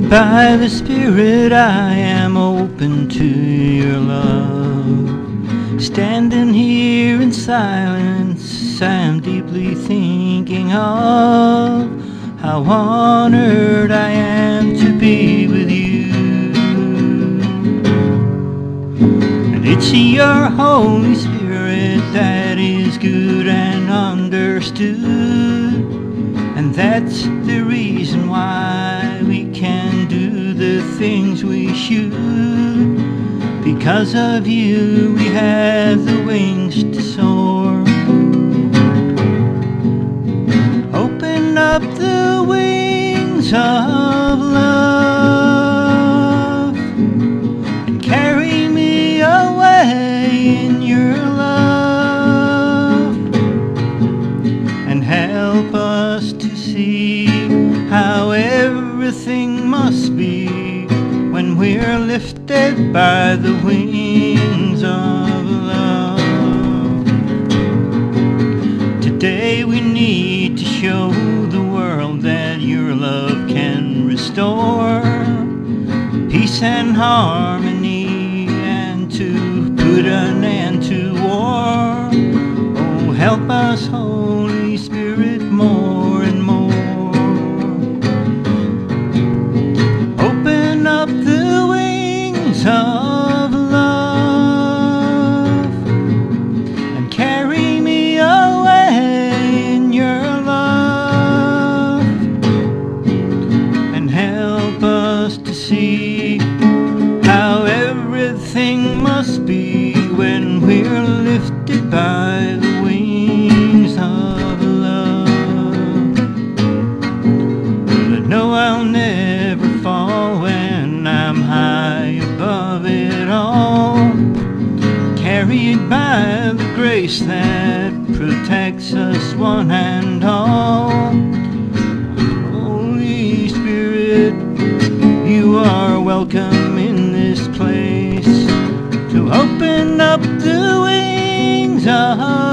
By the Spirit I am open to your love. Standing here in silence, I am deeply thinking of how honored I am to be with you. And it's your Holy Spirit that is good and understood, and that's the reason why we can do the things we should. Because of you we have the wings to soar. Open up the wings of love and carry me away in your love, and help us to see how everything must be when we're lifted by the wings of love. Today we need to show the world that your love can restore peace and harmony, and to put an end to war. Oh, help us, Holy Spirit, more and more. Open up the wings of love and carry me away in your love, and help us to see how everything must be when we're lifted by the wings of love. But I know I'll never fall when I'm high above it all, carried by the grace that protects us one and all. Holy Spirit, you are welcome in this place to open up the wings of